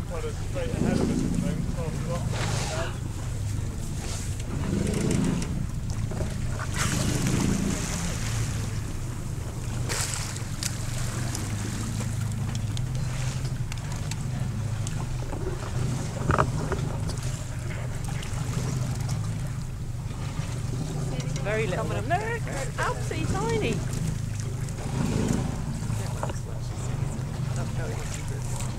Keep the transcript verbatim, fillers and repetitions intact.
kind of straight ahead of us at the moment, past the rock. Very little. Look, they're absolutely tiny.